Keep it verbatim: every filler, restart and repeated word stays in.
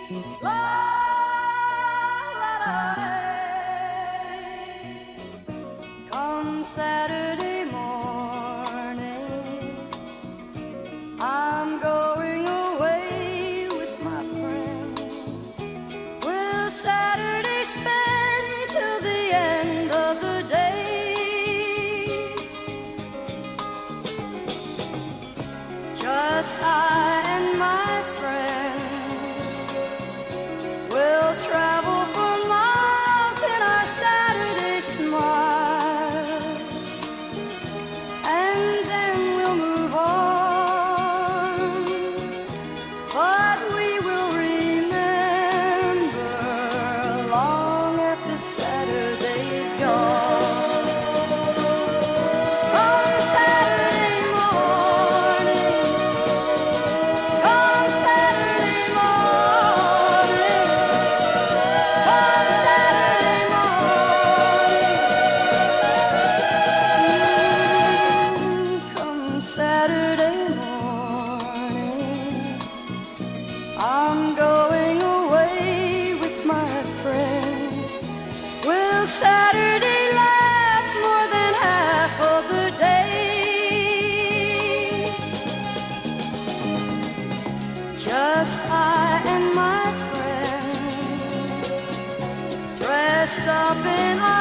La, la, la, come Saturday morning, I'm going away with my friend. We'll Saturday spend till the end of the day. Just I and my friend will travel for miles in our Saturday smile, and then we'll move on. But we will remember long after Saturday's gone. On Saturday morning, on Saturday morning, on Saturday morning, come Saturday morning, I'm going away with my friend. Will Saturday last more than half of the day? Just I and my friend, dressed up in our